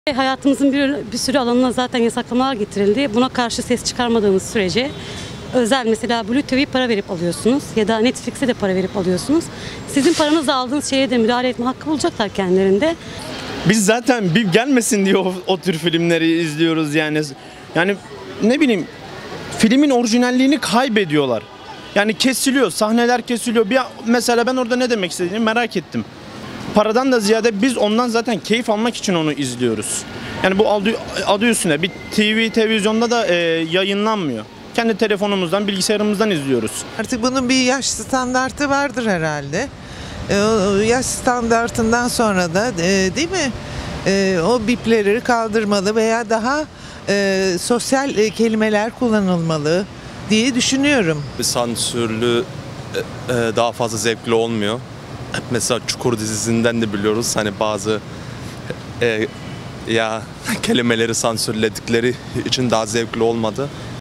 Hayatımızın bir sürü alanına zaten yasaklamalar getirildi. Buna karşı ses çıkarmadığımız sürece özel mesela Blue TV'yi para verip alıyorsunuz ya da Netflix'e de para verip alıyorsunuz. Sizin paranızla aldığınız şeye de müdahale etme hakkı bulacaklar kendilerinde. Biz zaten bir gelmesin diye o tür filmleri izliyoruz yani. Yani ne bileyim, filmin orijinalliğini kaybediyorlar. Yani kesiliyor, sahneler kesiliyor. Mesela ben orada ne demek istediğini merak ettim. Paradan da ziyade biz ondan zaten keyif almak için onu izliyoruz. Yani bu adı üstüne bir televizyonda da yayınlanmıyor. Kendi telefonumuzdan, bilgisayarımızdan izliyoruz. Artık bunun bir yaş standartı vardır herhalde. O yaş standartından sonra da değil mi? O bipleri kaldırmalı veya daha sosyal kelimeler kullanılmalı diye düşünüyorum. Sansürlü daha fazla zevkli olmuyor. Mesela Çukur dizisinden de biliyoruz, hani bazı kelimeleri sansürledikleri için daha zevkli olmadı.